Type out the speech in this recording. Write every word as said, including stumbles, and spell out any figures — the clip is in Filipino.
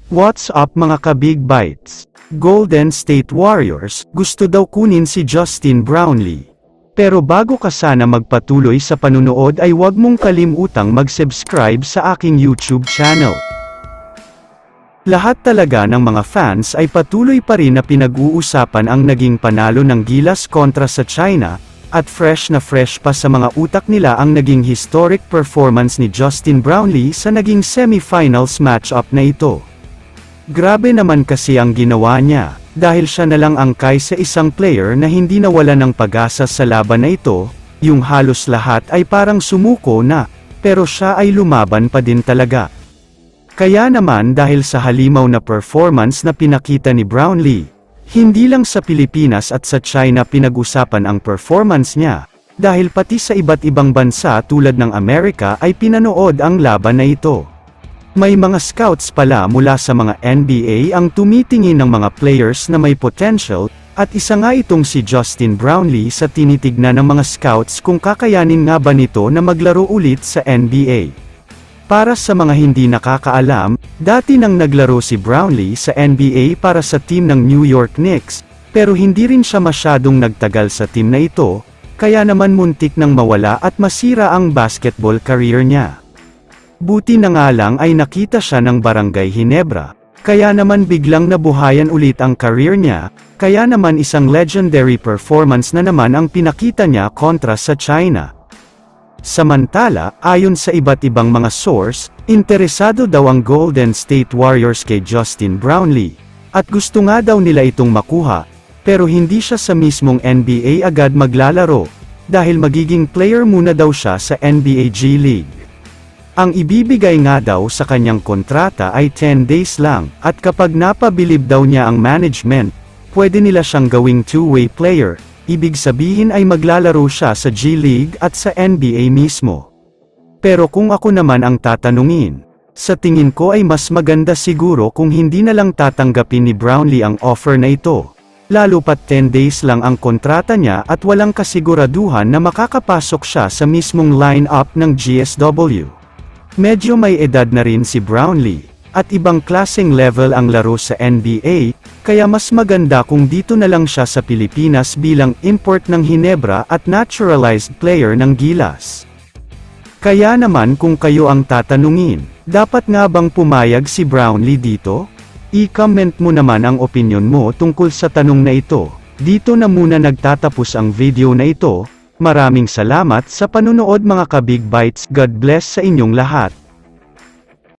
What's up mga ka-Big Bites? Golden State Warriors, gusto daw kunin si Justin Brownlee. Pero bago ka sana magpatuloy sa panunood ay huwag mong kalimutang mag-subscribe sa aking YouTube channel. Lahat talaga ng mga fans ay patuloy pa rin na pinag-uusapan ang naging panalo ng Gilas kontra sa China, at fresh na fresh pa sa mga utak nila ang naging historic performance ni Justin Brownlee sa naging semifinals matchup na ito. Grabe naman kasi ang ginawa niya, dahil siya na lang angkay sa isang player na hindi nawala ng pag-asa sa laban na ito, yung halos lahat ay parang sumuko na, pero siya ay lumaban pa din talaga. Kaya naman dahil sa halimaw na performance na pinakita ni Brownlee, hindi lang sa Pilipinas at sa China pinag-usapan ang performance niya, dahil pati sa iba't ibang bansa tulad ng Amerika ay pinanood ang laban na ito. May mga scouts pala mula sa mga N B A ang tumitingin ng mga players na may potential, at isa nga itong si Justin Brownlee sa tinitignan ng mga scouts kung kakayanin nga ba nito na maglaro ulit sa N B A. Para sa mga hindi nakakaalam, dati nang naglaro si Brownlee sa N B A para sa team ng New York Knicks, pero hindi rin siya masyadong nagtagal sa team na ito, kaya naman muntik nang mawala at masira ang basketball career niya. Buti na nga lang ay nakita siya ng Barangay Ginebra, kaya naman biglang nabuhayan ulit ang career niya, kaya naman isang legendary performance na naman ang pinakita niya kontra sa China. Samantala, ayon sa iba't ibang mga source, interesado daw ang Golden State Warriors kay Justin Brownlee, at gusto nga daw nila itong makuha, pero hindi siya sa mismong N B A agad maglalaro, dahil magiging player muna daw siya sa N B A G League. Ang ibibigay nga daw sa kanyang kontrata ay ten days lang, at kapag napabilib daw niya ang management, pwede nila siyang gawing two-way player, ibig sabihin ay maglalaro siya sa G League at sa N B A mismo. Pero kung ako naman ang tatanungin, sa tingin ko ay mas maganda siguro kung hindi na lang tatanggapin ni Brownlee ang offer na ito, lalo pat ten days lang ang kontrata niya at walang kasiguraduhan na makakapasok siya sa mismong line-up ng G S W. Medyo may edad na rin si Brownlee, at ibang klaseng level ang laro sa N B A, kaya mas maganda kung dito na lang siya sa Pilipinas bilang import ng Ginebra at naturalized player ng Gilas. Kaya naman kung kayo ang tatanungin, dapat nga bang pumayag si Brownlee dito? I-comment mo naman ang opinion mo tungkol sa tanong na ito. Dito na muna nagtatapos ang video na ito. Maraming salamat sa panunood mga ka-Big Bites. God bless sa inyong lahat.